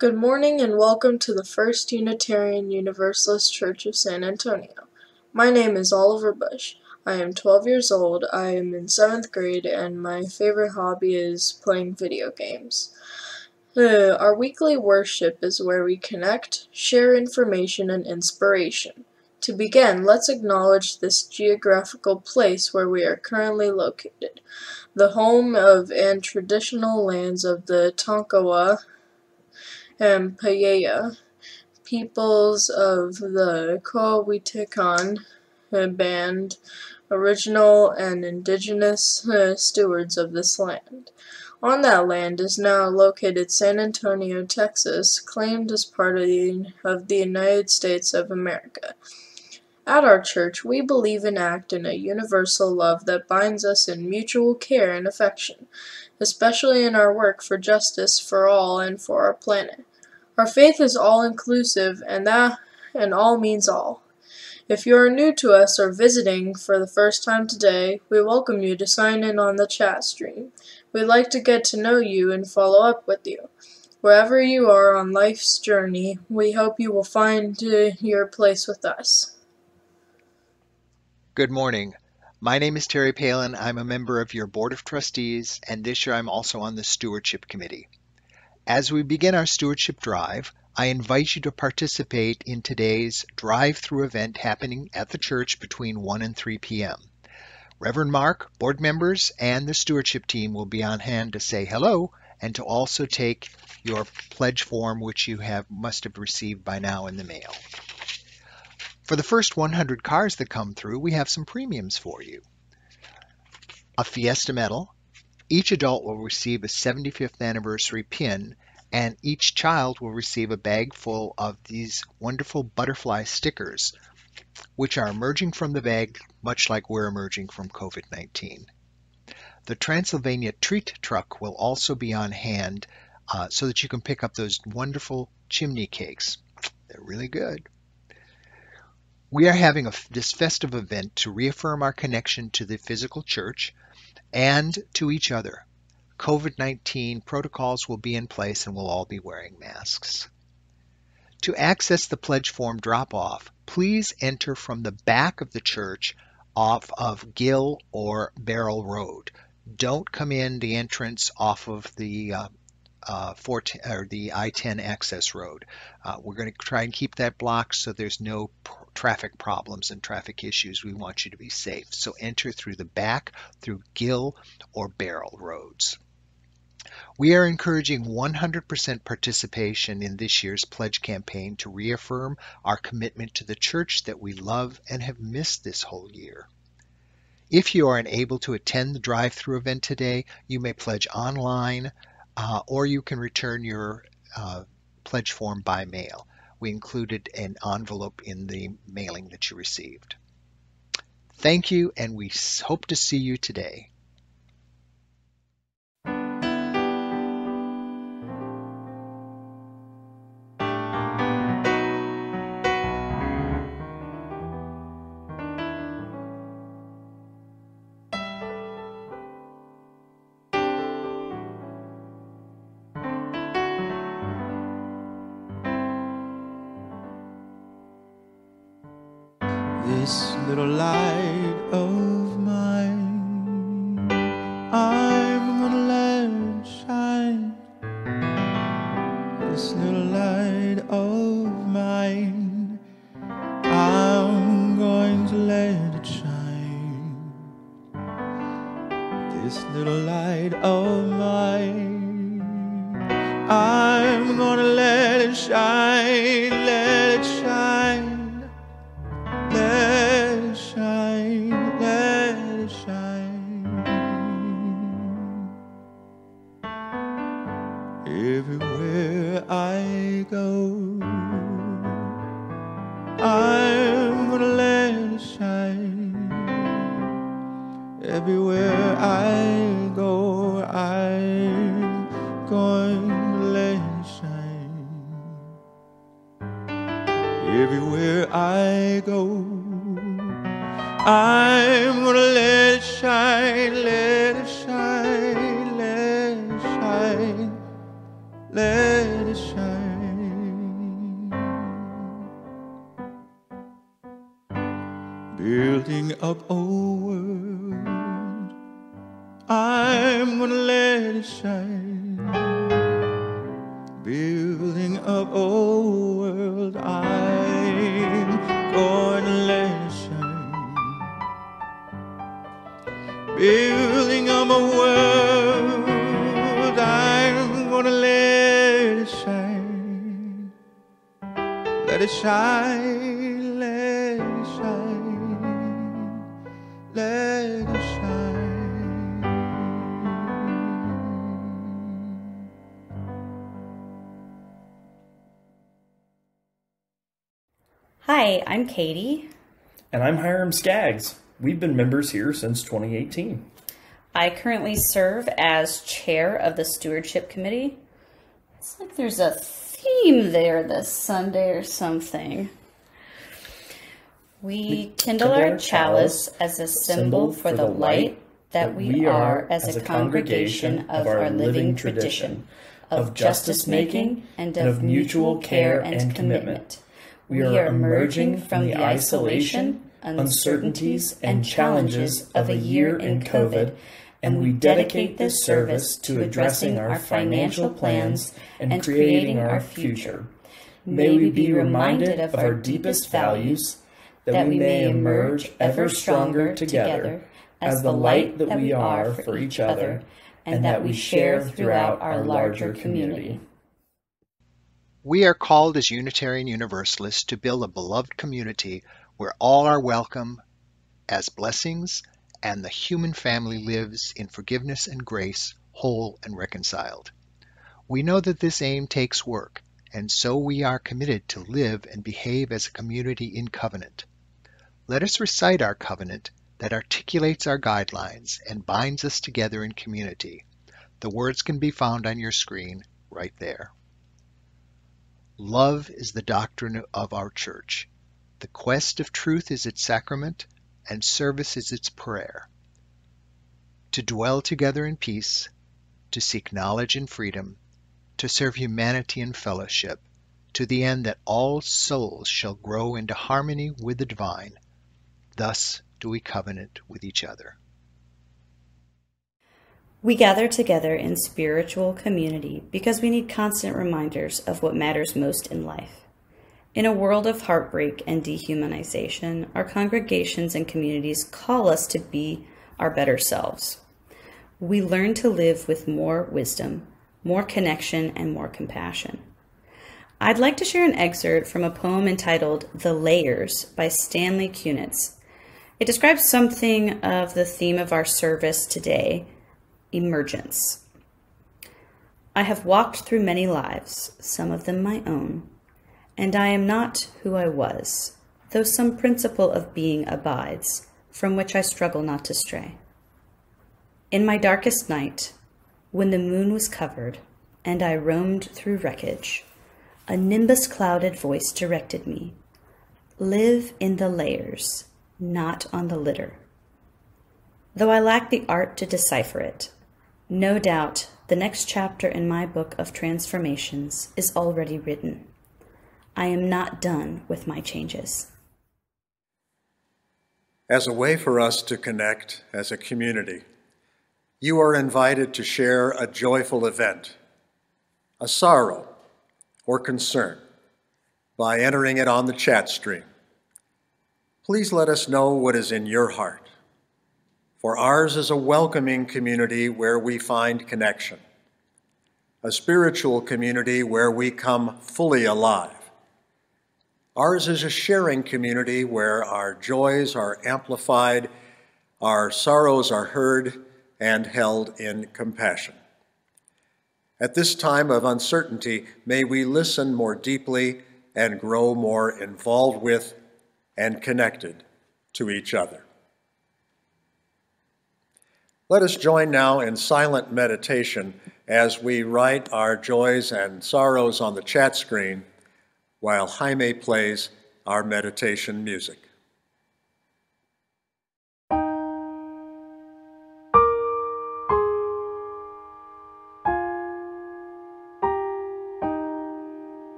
Good morning and welcome to the First Unitarian Universalist Church of San Antonio. My name is Oliver Bush. I am 12 years old, I am in 7th grade, and my favorite hobby is playing video games. Our weekly worship is where we connect, share information, and inspiration. To begin, let's acknowledge this geographical place where we are currently located, the home of and traditional lands of the Tonkawa and Payeya peoples of the Coahuitecan band, original and indigenous stewards of this land. On that land is now located San Antonio, Texas, claimed as part of the United States of America. At our church, we believe and act in a universal love that binds us in mutual care and affection, especially in our work for justice for all and for our planet. Our faith is all-inclusive, and all means all. If you are new to us or visiting for the first time today, we welcome you to sign in on the chat stream. We'd like to get to know you and follow up with you. Wherever you are on life's journey, we hope you will find your place with us. Good morning. My name is Terry Palin. I'm a member of your Board of Trustees, and this year I'm also on the Stewardship Committee. As we begin our Stewardship Drive, I invite you to participate in today's drive-through event happening at the church between 1 and 3 p.m. Reverend Mark, board members, and the stewardship team will be on hand to say hello and to also take your pledge form, which you must have received by now in the mail. For the first 100 cars that come through, we have some premiums for you. A Fiesta medal. Each adult will receive a 75th anniversary pin, and each child will receive a bag full of these wonderful butterfly stickers, which are emerging from the bag much like we're emerging from COVID-19. The Transylvania Treat Truck will also be on hand so that you can pick up those wonderful chimney cakes. They're really good. We are having this festive event to reaffirm our connection to the physical church and to each other. COVID-19 protocols will be in place and we'll all be wearing masks. To access the pledge form drop-off, please enter from the back of the church off of Gill or Barrel Road. Don't come in the entrance off of the I-10 access road. We're going to try and keep that blocked so there's no traffic problems and traffic issues. We want you to be safe. So enter through the back, through Gill or Barrel roads. We are encouraging 100% participation in this year's pledge campaign to reaffirm our commitment to the church that we love and have missed this whole year. If you are unable to attend the drive-through event today, you may pledge online, or you can return your pledge form by mail. We included an envelope in the mailing that you received. Thank you, and we hope to see you today. This little light of mine, I'm gonna let it shine. This little light of mine, I'm going to let it shine. This little light of mine, I'm gonna let it shine, let it shine. Let it shine, let it shine. Everywhere I go, I'm gonna let it shine. Everywhere I go, I'm going to let it shine. Everywhere I go, I'm gonna let it shine, let it shine, let it shine, let it shine. building up a world. I'm gonna let it shine, building up a world. I'm gonna let it shine, building up a world. I'm gonna let it shine, let it shine, let it shine, let it shine. Hi, I'm Caitie. And I'm Hiram Skaggs. We've been members here since 2018. I currently serve as chair of the Stewardship Committee. It's like there's a theme there this Sunday or something. We kindle our chalice as a symbol for the light that we are as a congregation of our living tradition of justice-making and of mutual care and commitment. We are emerging from the isolation, uncertainties, and challenges of a year in COVID, and we dedicate this service to addressing our financial plans and creating our future. May we be reminded of our deepest values, that we may emerge ever stronger together as the light that we are for each other, and that we share throughout our larger community. We are called as Unitarian Universalists to build a beloved community where all are welcome as blessings and the human family lives in forgiveness and grace, whole and reconciled. We know that this aim takes work, and so we are committed to live and behave as a community in covenant. Let us recite our covenant that articulates our guidelines and binds us together in community. The words can be found on your screen right there. Love is the doctrine of our church. The quest of truth is its sacrament, and service is its prayer. To dwell together in peace, to seek knowledge and freedom, to serve humanity and fellowship, to the end that all souls shall grow into harmony with the divine. Thus do we covenant with each other. We gather together in spiritual community because we need constant reminders of what matters most in life. In a world of heartbreak and dehumanization, our congregations and communities call us to be our better selves. We learn to live with more wisdom, more connection, and more compassion. I'd like to share an excerpt from a poem entitled "The Layers" by Stanley Kunitz. It describes something of the theme of our service today, Emergence. I have walked through many lives, some of them my own, and I am not who I was, though some principle of being abides, from which I struggle not to stray. In my darkest night, when the moon was covered, and I roamed through wreckage, a nimbus-clouded voice directed me, live in the layers, not on the litter. Though I lack the art to decipher it, no doubt the next chapter in my book of transformations is already written. I am not done with my changes. As a way for us to connect as a community, you are invited to share a joyful event, a sorrow or concern, by entering it on the chat stream. Please let us know what is in your heart. For ours is a welcoming community where we find connection, a spiritual community where we come fully alive. Ours is a sharing community where our joys are amplified, our sorrows are heard and held in compassion. At this time of uncertainty, may we listen more deeply and grow more involved with and connected to each other. Let us join now in silent meditation as we write our joys and sorrows on the chat screen while Jaime plays our meditation music.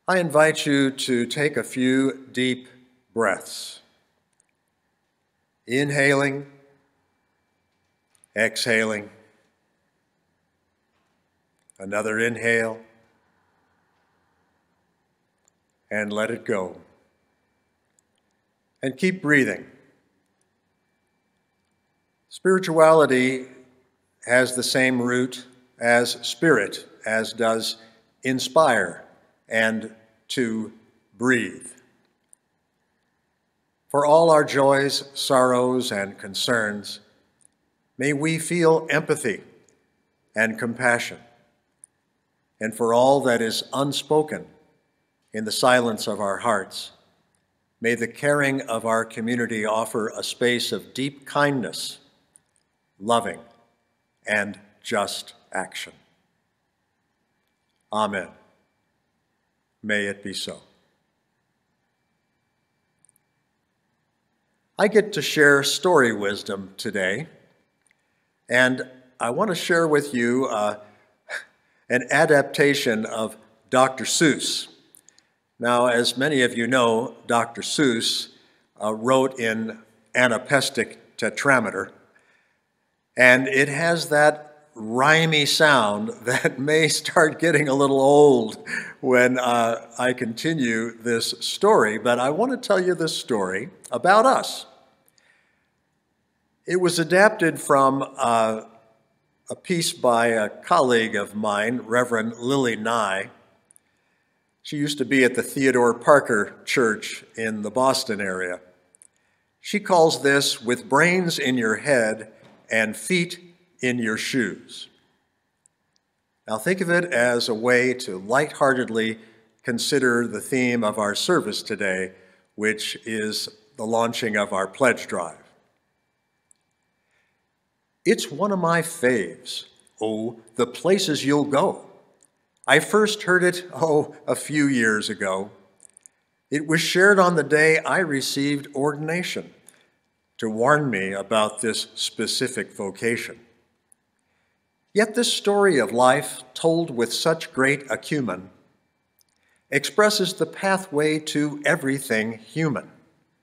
I invite you to take a few deep breaths. Inhaling, exhaling. Another inhale, and let it go. And keep breathing. Spirituality has the same root as spirit, as does inspire and to breathe. For all our joys, sorrows, and concerns, may we feel empathy and compassion. And for all that is unspoken in the silence of our hearts, may the caring of our community offer a space of deep kindness, loving, and just action. Amen. May it be so. I get to share story wisdom today, and I want to share with you an adaptation of Dr. Seuss. Now, as many of you know, Dr. Seuss wrote in anapestic tetrameter, and it has that rhymey sound that may start getting a little old when I continue this story, but I want to tell you this story about us. It was adapted from a piece by a colleague of mine, Reverend Lily Nye. She used to be at the Theodore Parker Church in the Boston area. She calls this "With Brains in Your Head and Feet in Your Shoes." Now think of it as a way to lightheartedly consider the theme of our service today, which is the launching of our pledge drive. It's one of my faves, "Oh, the places you'll go." I first heard it, a few years ago. It was shared on the day I received ordination to warn me about this specific vocation. Yet this story of life, told with such great acumen, expresses the pathway to everything human.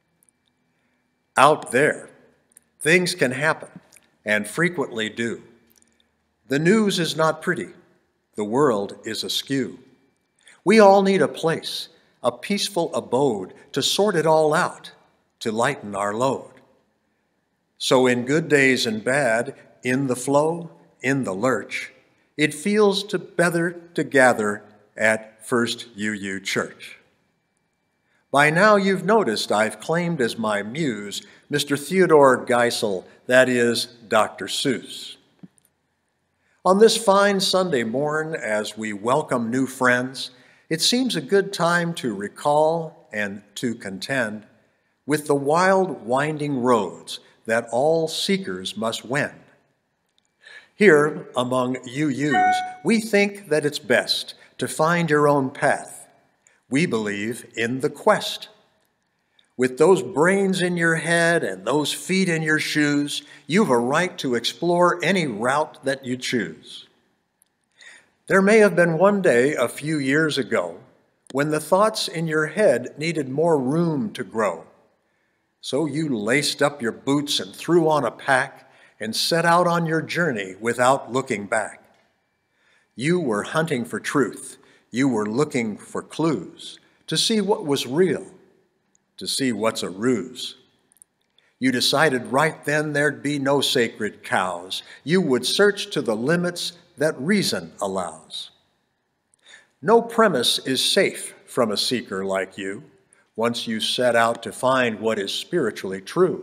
Out there, things can happen, and frequently do. The news is not pretty. The world is askew. We all need a place, a peaceful abode to sort it all out, to lighten our load. So in good days and bad, in the flow, in the lurch, it feels better to gather at First UU Church. By now you've noticed I've claimed as my muse Mr. Theodore Geisel, that is Dr. Seuss. On this fine Sunday morn, as we welcome new friends, it seems a good time to recall and to contend with the wild, winding roads that all seekers must wend. Here, among UUs, we think that it's best to find your own path. We believe in the quest. With those brains in your head and those feet in your shoes, you've a right to explore any route that you choose. There may have been one day a few years ago when the thoughts in your head needed more room to grow. So you laced up your boots and threw on a pack and set out on your journey without looking back. You were hunting for truth. You were looking for clues to see what was real, to see what's a ruse. You decided right then there'd be no sacred cows. You would search to the limits that reason allows. No premise is safe from a seeker like you once you set out to find what is spiritually true.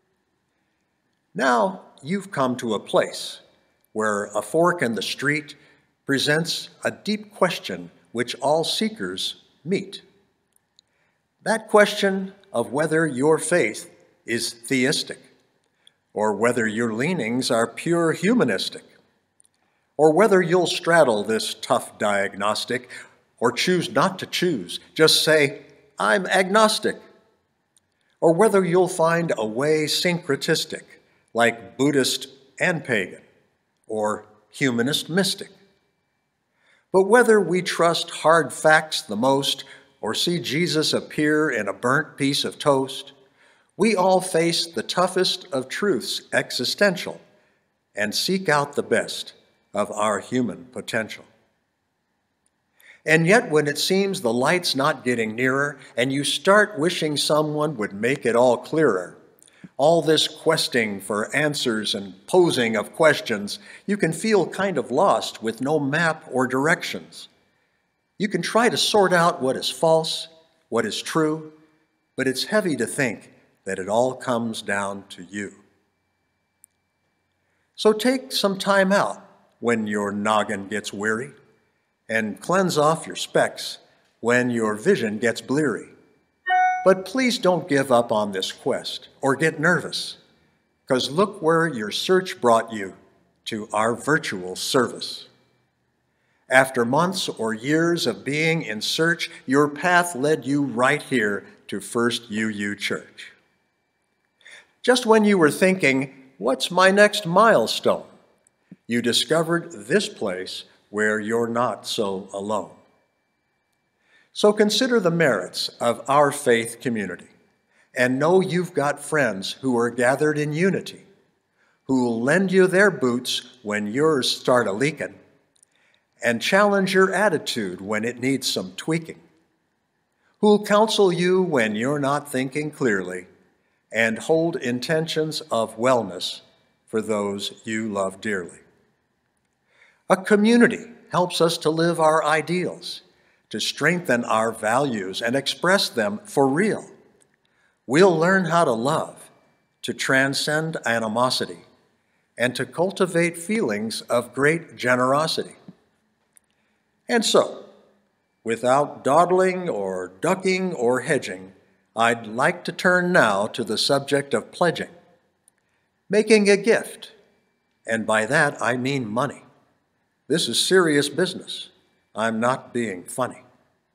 Now you've come to a place where a fork in the street presents a deep question which all seekers meet. That question of whether your faith is theistic, or whether your leanings are pure humanistic, or whether you'll straddle this tough diagnostic, or choose not to choose, just say, "I'm agnostic," or whether you'll find a way syncretistic, like Buddhist and pagan, or humanist mystic. But whether we trust hard facts the most or see Jesus appear in a burnt piece of toast, we all face the toughest of truths, existential, and seek out the best of our human potential. And yet, when it seems the light's not getting nearer and you start wishing someone would make it all clearer, all this questing for answers and posing of questions, you can feel kind of lost with no map or directions. You can try to sort out what is false, what is true, but it's heavy to think that it all comes down to you. So take some time out when your noggin gets weary, and cleanse off your specs when your vision gets bleary. But please don't give up on this quest or get nervous, because look where your search brought you to our virtual service. After months or years of being in search, your path led you right here to First UU Church. Just when you were thinking, what's my next milestone? You discovered this place where you're not so alone. So consider the merits of our faith community and know you've got friends who are gathered in unity, who'll lend you their boots when yours start a-leaking and challenge your attitude when it needs some tweaking, who'll counsel you when you're not thinking clearly and hold intentions of wellness for those you love dearly. A community helps us to live our ideals, to strengthen our values and express them for real. We'll learn how to love, to transcend animosity, and to cultivate feelings of great generosity. And so, without dawdling or ducking or hedging, I'd like to turn now to the subject of pledging, making a gift, and by that I mean money. This is serious business. I'm not being funny.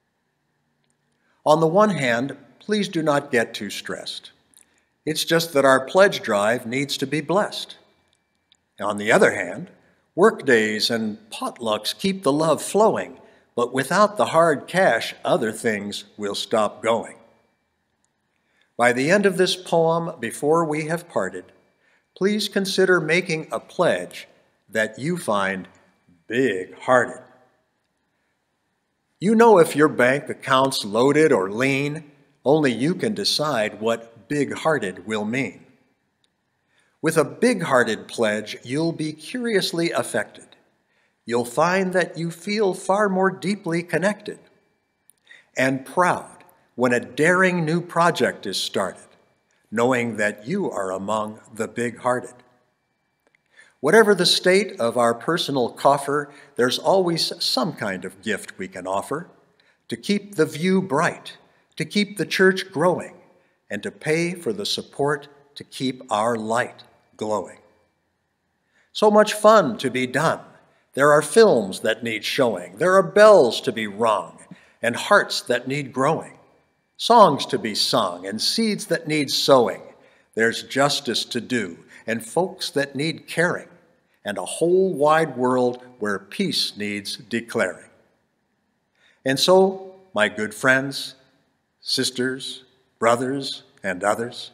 On the one hand, please do not get too stressed. It's just that our pledge drive needs to be blessed. On the other hand, work days and potlucks keep the love flowing, but without the hard cash, other things will stop going. By the end of this poem, before we have parted, please consider making a pledge that you find big-hearted. You know if your bank account's loaded or lean, only you can decide what big-hearted will mean. With a big-hearted pledge, you'll be curiously affected. You'll find that you feel far more deeply connected and proud when a daring new project is started, knowing that you are among the big-hearted. Whatever the state of our personal coffer, there's always some kind of gift we can offer to keep the view bright, to keep the church growing, and to pay for the support to keep our light glowing. So much fun to be done. There are films that need showing. There are bells to be rung and hearts that need growing, songs to be sung and seeds that need sowing. There's justice to do and folks that need caring, and a whole wide world where peace needs declaring. And so, my good friends, sisters, brothers, and others,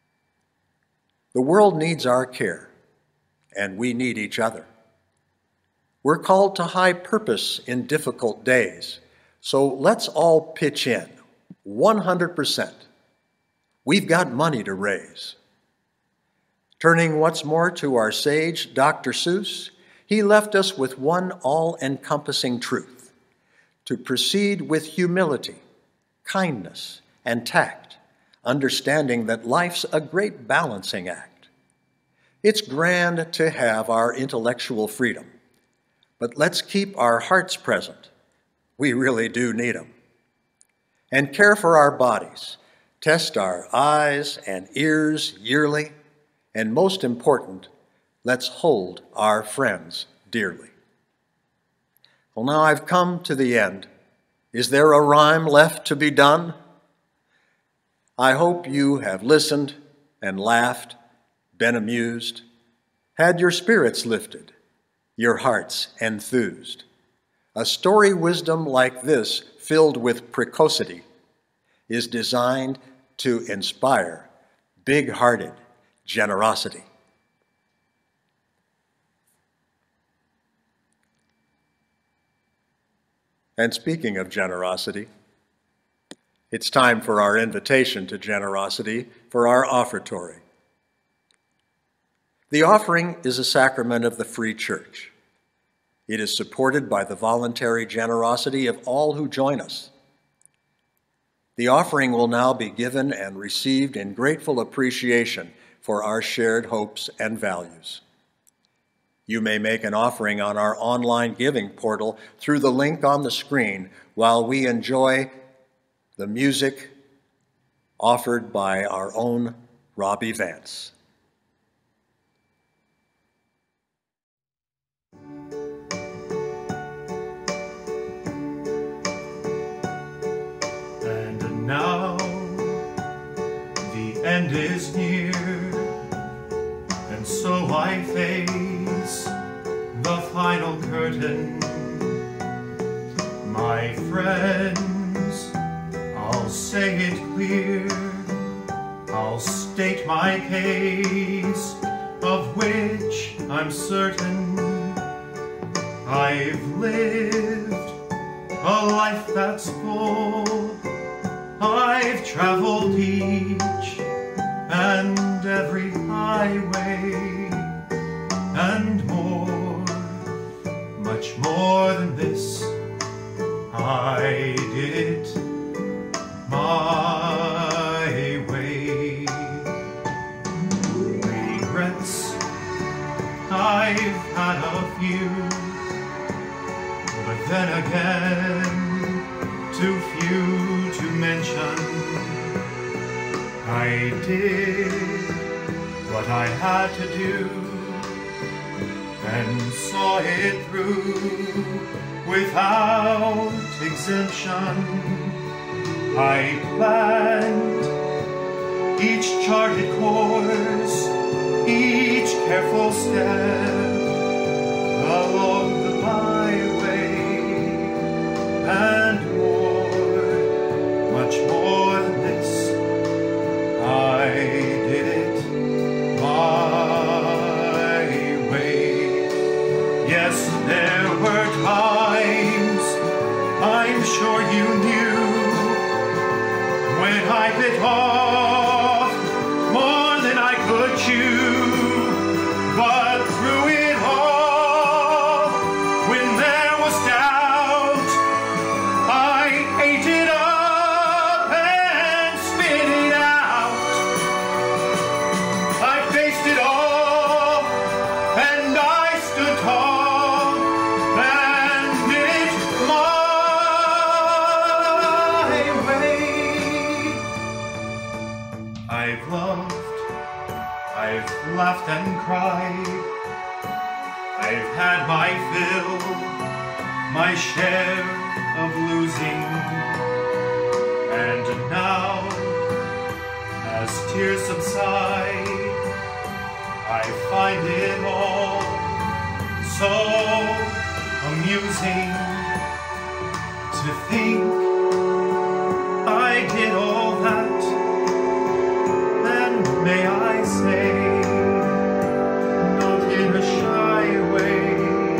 the world needs our care, and we need each other. We're called to high purpose in difficult days, so let's all pitch in, 100%. We've got money to raise. Turning once more to our sage, Dr. Seuss, he left us with one all-encompassing truth: to proceed with humility, kindness, and tact, understanding that life's a great balancing act. It's grand to have our intellectual freedom, but let's keep our hearts present. We really do need them. And care for our bodies, test our eyes and ears yearly, and most important, let's hold our friends dearly. Well, now I've come to the end. Is there a rhyme left to be done? I hope you have listened and laughed, been amused, had your spirits lifted, your hearts enthused. A story wisdom like this, filled with precocity, is designed to inspire big-hearted generosity. And speaking of generosity, it's time for our invitation to generosity for our offertory. The offering is a sacrament of the Free Church. It is supported by the voluntary generosity of all who join us. The offering will now be given and received in grateful appreciation for our shared hopes and values. You may make an offering on our online giving portal through the link on the screen while we enjoy the music offered by our own Robby Vance. And now the end is near, and so I face the final curtain. My friends, I'll say it clear, I'll state my case, of which I'm certain. I've lived a life that's full, I've traveled each and every highway, and more, much more than this, I did it my way. Regrets, I've had a few, but then again, too few to mention. I did what I had to do and saw it through without exemption. I planned each charted course, each careful step along the byway, and more, much more than this, I did it my way. Yes, there were times, I'm sure you knew, when I bit off more than I could chew, but through it all, when there was doubt, I ate it up and spit it out. I faced it all, and I stood tall, and did it my way. I've loved, I've laughed and cried, I've had my fill, my share of losing, and now, as tears subside, I find it all so amusing to think I did all that, and may I say, not in a shy way,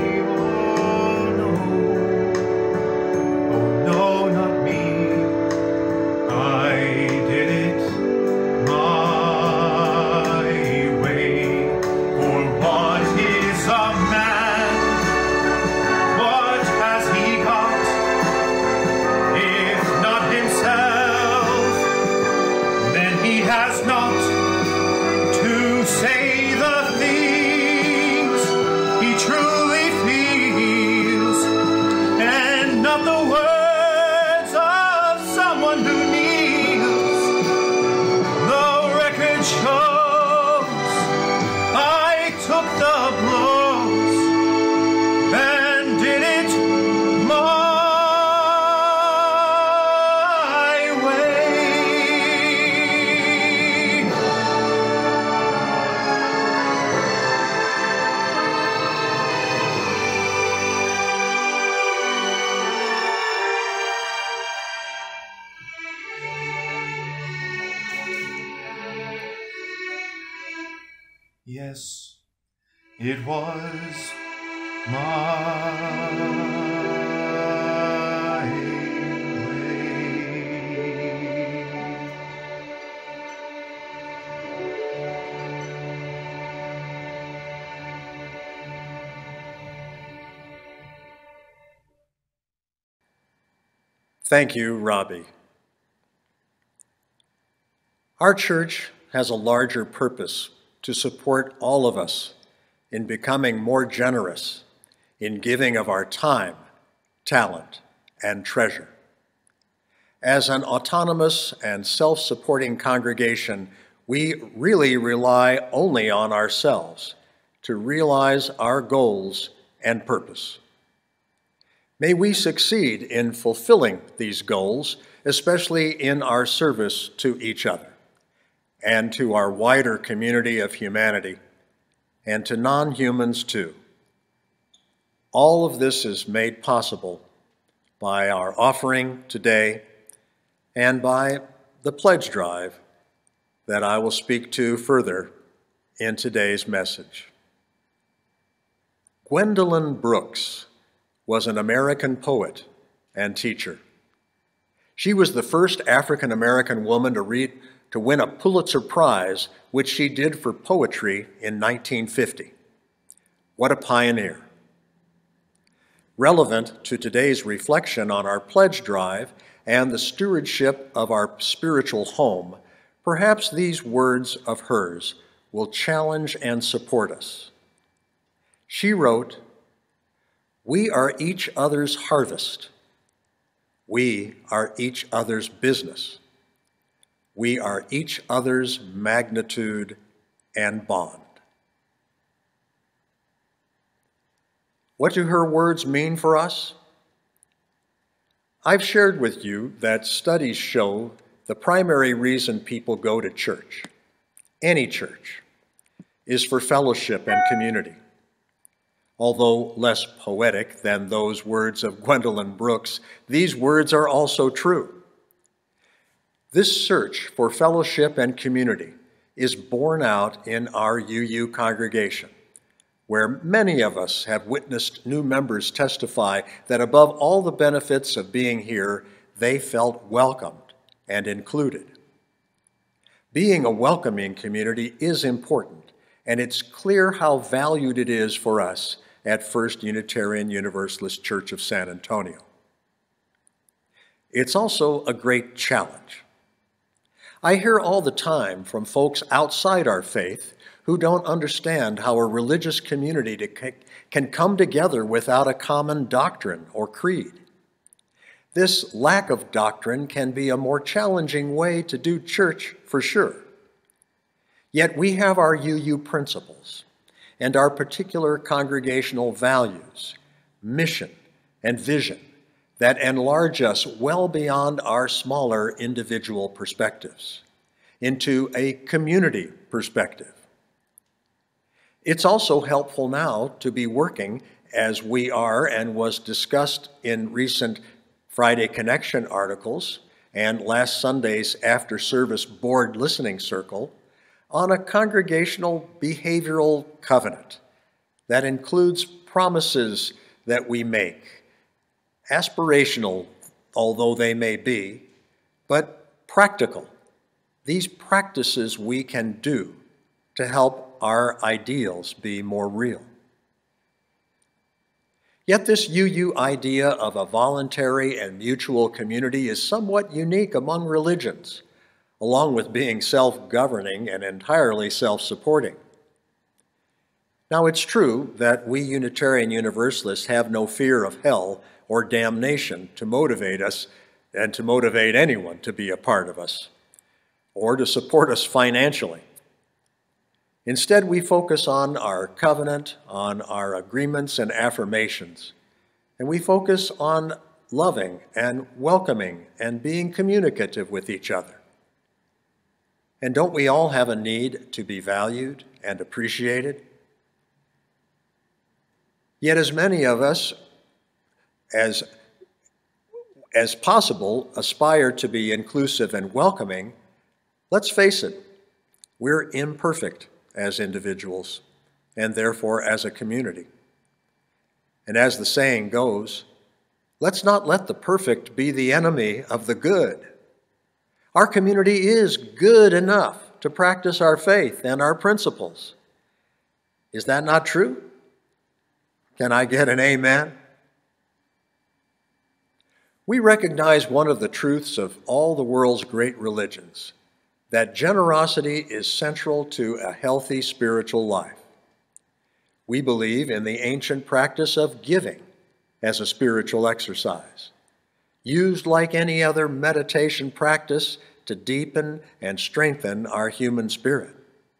oh no, not me, I did it my way. For what is a man? What has he got? yes, it was my way. Thank you, Robby. Our church has a larger purpose to support all of us in becoming more generous in giving of our time, talent, and treasure. As an autonomous and self-supporting congregation, we really rely only on ourselves to realize our goals and purpose. May we succeed in fulfilling these goals, especially in our service to each other and to our wider community of humanity, and to non-humans too. All of this is made possible by our offering today and by the pledge drive that I will speak to further in today's message. Gwendolyn Brooks was an American poet and teacher. She was the first African-American woman to win a Pulitzer Prize, which she did for poetry in 1950. What a pioneer. Relevant to today's reflection on our pledge drive and the stewardship of our spiritual home, perhaps these words of hers will challenge and support us. She wrote, "We are each other's harvest. We are each other's business. We are each other's magnitude and bond." What do her words mean for us? I've shared with you that studies show the primary reason people go to church, any church, is for fellowship and community. Although less poetic than those words of Gwendolyn Brooks, these words are also true. This search for fellowship and community is borne out in our UU congregation, where many of us have witnessed new members testify that above all the benefits of being here, they felt welcomed and included. Being a welcoming community is important, and it's clear how valued it is for us at First Unitarian Universalist Church of San Antonio. It's also a great challenge. I hear all the time from folks outside our faith who don't understand how a religious community can come together without a common doctrine or creed. This lack of doctrine can be a more challenging way to do church for sure. Yet we have our UU principles and our particular congregational values, mission, and vision that enlarge us well beyond our smaller individual perspectives into a community perspective. It's also helpful now to be working as we are and was discussed in recent Friday Connection articles and last Sunday's after-service board listening circle on a congregational behavioral covenant that includes promises that we make, aspirational, although they may be, but practical. These practices we can do to help our ideals be more real. Yet this UU idea of a voluntary and mutual community is somewhat unique among religions, along with being self-governing and entirely self-supporting. Now, it's true that we Unitarian Universalists have no fear of hell or damnation to motivate us and to motivate anyone to be a part of us or to support us financially. Instead, we focus on our covenant, on our agreements and affirmations, and we focus on loving and welcoming and being communicative with each other. And don't we all have a need to be valued and appreciated? Yet as many of us as possible aspire to be inclusive and welcoming, let's face it, we're imperfect as individuals and therefore as a community. And as the saying goes, let's not let the perfect be the enemy of the good. Our community is good enough to practice our faith and our principles. Is that not true? Can I get an amen? We recognize one of the truths of all the world's great religions, that generosity is central to a healthy spiritual life. We believe in the ancient practice of giving as a spiritual exercise, used like any other meditation practice to deepen and strengthen our human spirit.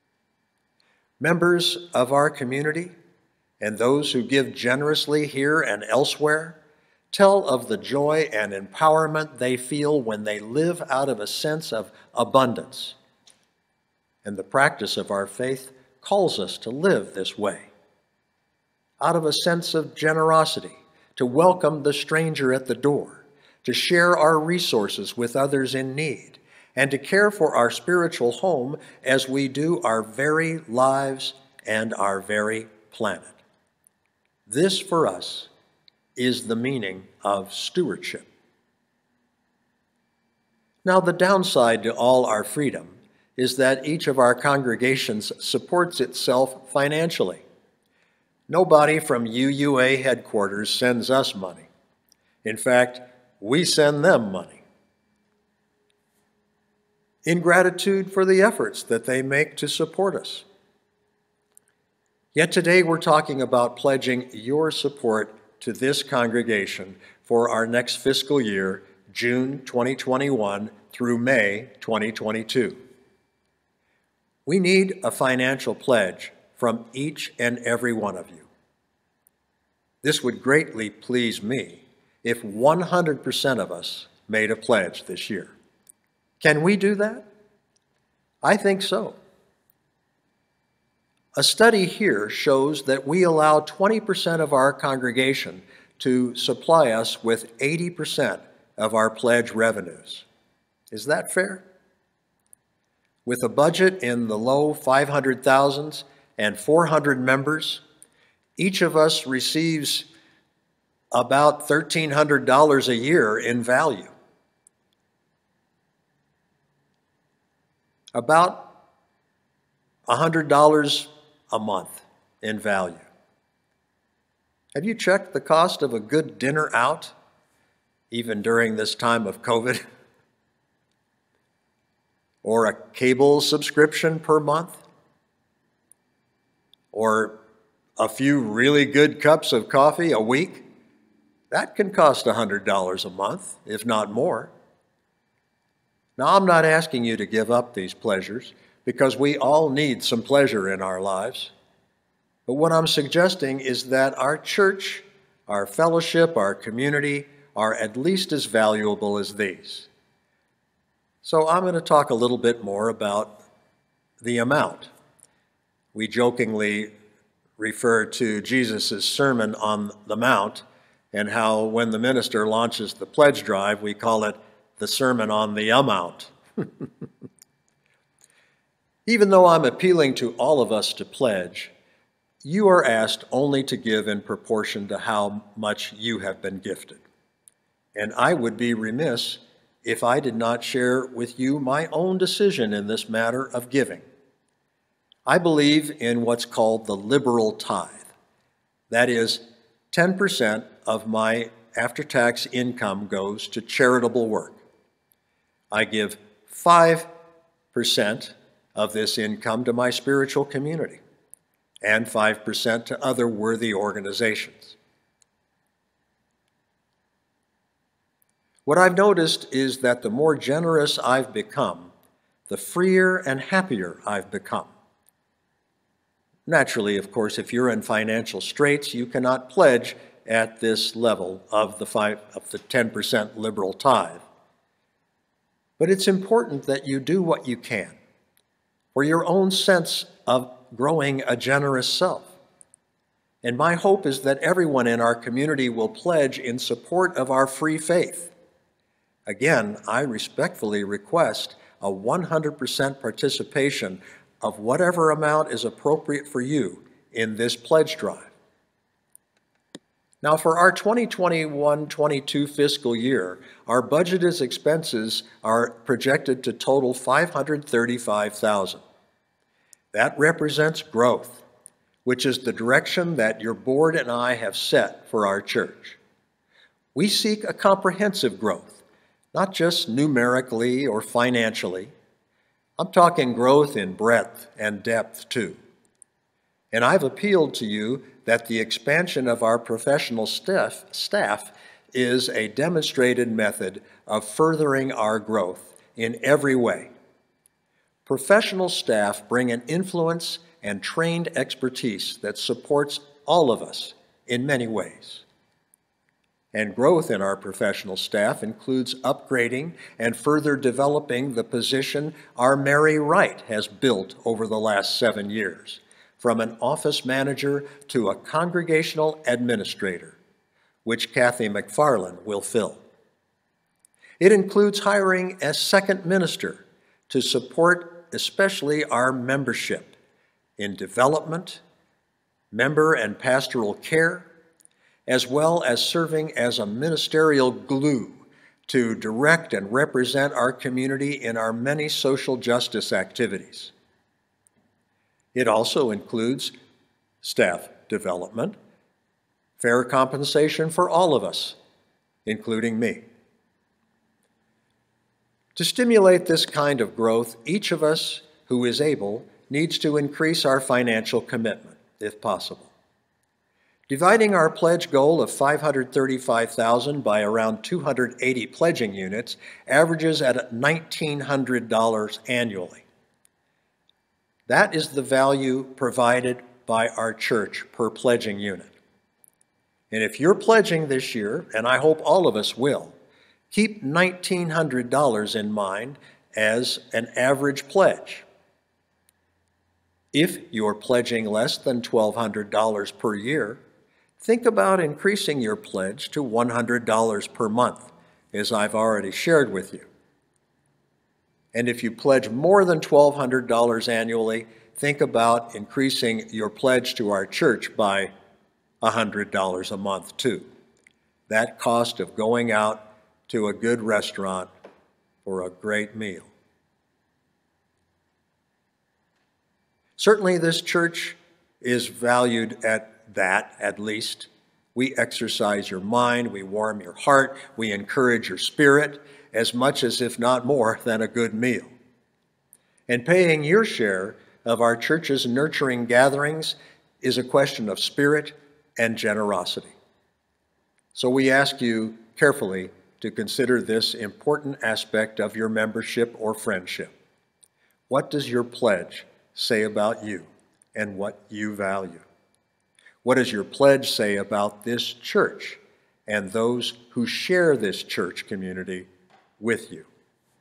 Members of our community and those who give generously here and elsewhere tell of the joy and empowerment they feel when they live out of a sense of abundance. And the practice of our faith calls us to live this way, out of a sense of generosity, to welcome the stranger at the door, to share our resources with others in need, and to care for our spiritual home as we do our very lives and our very planet. This, for us, is the meaning of stewardship. Now, the downside to all our freedom is that each of our congregations supports itself financially. Nobody from UUA headquarters sends us money. In fact, we send them money in gratitude for the efforts that they make to support us. Yet today we're talking about pledging your support to this congregation for our next fiscal year, June 2021 through May 2022. We need a financial pledge from each and every one of you. This would greatly please me if 100% of us made a pledge this year. Can we do that? I think so. A study here shows that we allow 20% of our congregation to supply us with 80% of our pledge revenues. Is that fair? With a budget in the low 500,000s and 400 members, each of us receives about $1,300 a year in value. About $100 a month in value. Have you checked the cost of a good dinner out, even during this time of COVID? Or a cable subscription per month? Or a few really good cups of coffee a week? That can cost $100 a month, if not more. Now, I'm not asking you to give up these pleasures, because we all need some pleasure in our lives. But what I'm suggesting is that our church, our fellowship, our community are at least as valuable as these. So I'm going to talk a little bit more about the amount. We jokingly refer to Jesus' Sermon on the Mount and how when the minister launches the pledge drive, we call it the Sermon on the Amount. Even though I'm appealing to all of us to pledge, you are asked only to give in proportion to how much you have been gifted. And I would be remiss if I did not share with you my own decision in this matter of giving. I believe in what's called the liberal tithe. That is, 10% of my after-tax income goes to charitable work. I give 5% of this income to my spiritual community and 5% to other worthy organizations. What I've noticed is that the more generous I've become, the freer and happier I've become. Naturally, of course, if you're in financial straits, you cannot pledge at this level of the 10% liberal tithe. But it's important that you do what you can for your own sense of growing a generous self. And my hope is that everyone in our community will pledge in support of our free faith. Again, I respectfully request a 100% participation of whatever amount is appropriate for you in this pledge drive. Now, for our 2021-22 fiscal year, our budgeted expenses are projected to total $535,000. That represents growth, which is the direction that your board and I have set for our church. We seek a comprehensive growth, not just numerically or financially. I'm talking growth in breadth and depth too. And I've appealed to you that the expansion of our professional staff is a demonstrated method of furthering our growth in every way. Professional staff bring an influence and trained expertise that supports all of us in many ways. And growth in our professional staff includes upgrading and further developing the position our Mary Wright has built over the last 7 years, from an office manager to a congregational administrator, which Kathy McFarland will fill. It includes hiring a second minister to support especially our membership in development, member and pastoral care, as well as serving as a ministerial glue to direct and represent our community in our many social justice activities. It also includes staff development, fair compensation for all of us, including me. To stimulate this kind of growth, each of us who is able needs to increase our financial commitment, if possible. Dividing our pledge goal of $535,000 by around 280 pledging units averages at $1,900 annually. That is the value provided by our church per pledging unit. And if you're pledging this year, and I hope all of us will, keep $1,900 in mind as an average pledge. If you're pledging less than $1,200 per year, think about increasing your pledge to $100 per month, as I've already shared with you. And if you pledge more than $1,200 annually, think about increasing your pledge to our church by $100 a month too. That cost of going out to a good restaurant for a great meal. Certainly this church is valued at that, at least. We exercise your mind, we warm your heart, we encourage your spirit, as much as, if not more, than a good meal. And paying your share of our church's nurturing gatherings is a question of spirit and generosity. So we ask you carefully to consider this important aspect of your membership or friendship. What does your pledge say about you and what you value? What does your pledge say about this church and those who share this church community with you?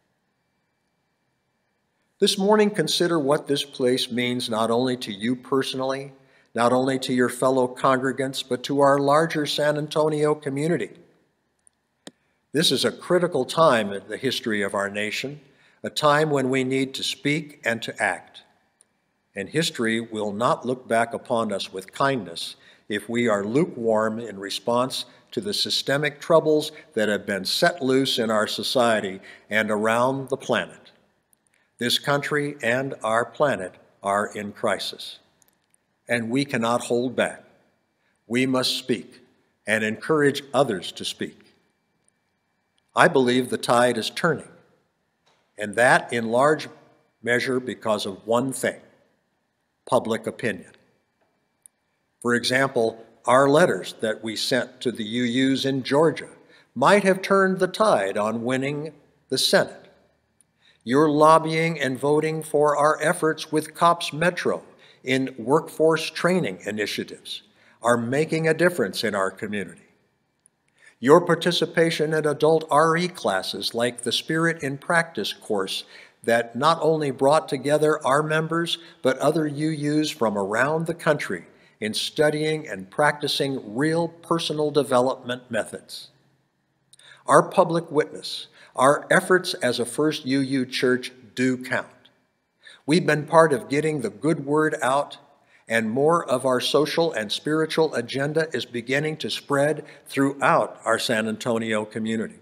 This morning, consider what this place means not only to you personally, not only to your fellow congregants, but to our larger San Antonio community. This is a critical time in the history of our nation, a time when we need to speak and to act. And history will not look back upon us with kindness if we are lukewarm in response to the systemic troubles that have been set loose in our society and around the planet. This country and our planet are in crisis, and we cannot hold back. We must speak and encourage others to speak. I believe the tide is turning, and that in large measure because of one thing: public opinion. For example, our letters that we sent to the UUs in Georgia might have turned the tide on winning the Senate. Your lobbying and voting for our efforts with COPS Metro in workforce training initiatives are making a difference in our community. Your participation in adult RE classes like the Spirit in Practice course that not only brought together our members, but other UUs from around the country in studying and practicing real personal development methods. Our public witness, our efforts as a First UU church do count. We've been part of getting the good word out and more of our social and spiritual agenda is beginning to spread throughout our San Antonio community.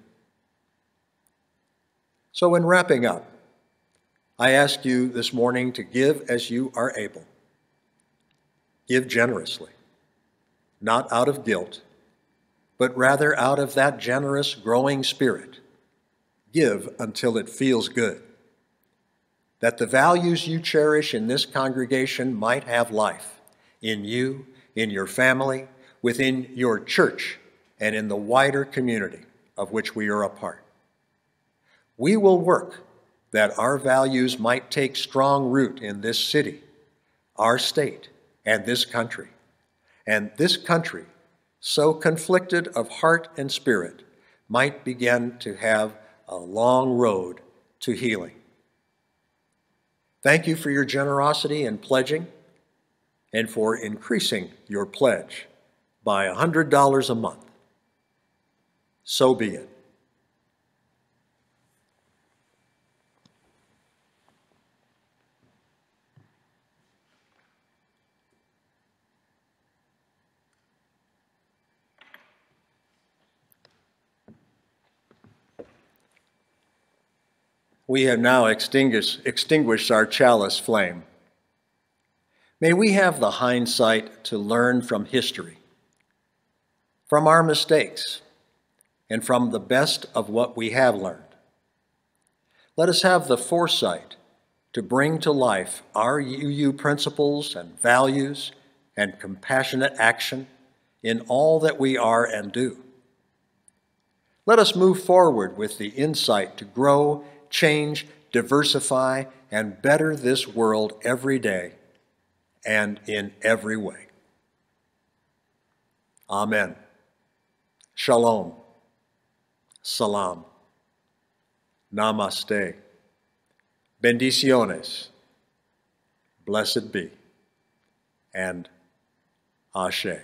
So in wrapping up, I ask you this morning to give as you are able. Give generously, not out of guilt, but rather out of that generous, growing spirit. Give until it feels good, that the values you cherish in this congregation might have life in you, in your family, within your church, and in the wider community of which we are a part. We will work that our values might take strong root in this city, our state, and this country. And this country, so conflicted of heart and spirit, might begin to have a long road to healing. Thank you for your generosity in pledging and for increasing your pledge by $100 a month. So be it. We have now extinguished our chalice flame. May we have the hindsight to learn from history, from our mistakes, and from the best of what we have learned. Let us have the foresight to bring to life our UU principles and values and compassionate action in all that we are and do. Let us move forward with the insight to grow, change, diversify, and better this world every day and in every way. Amen. Shalom. Salam. Namaste. Bendiciones. Blessed be. And Ashe.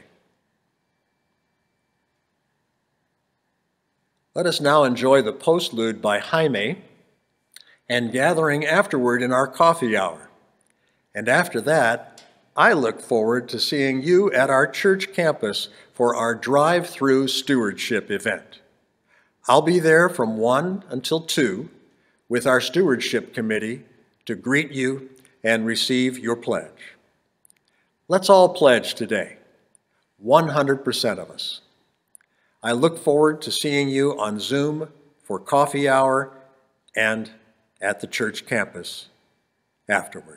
Let us now enjoy the postlude by Jaime and gathering afterward in our coffee hour. And after that, I look forward to seeing you at our church campus for our drive-through stewardship event. I'll be there from 1 until 2 with our stewardship committee to greet you and receive your pledge. Let's all pledge today, 100% of us. I look forward to seeing you on Zoom for coffee hour and at the church campus afterward.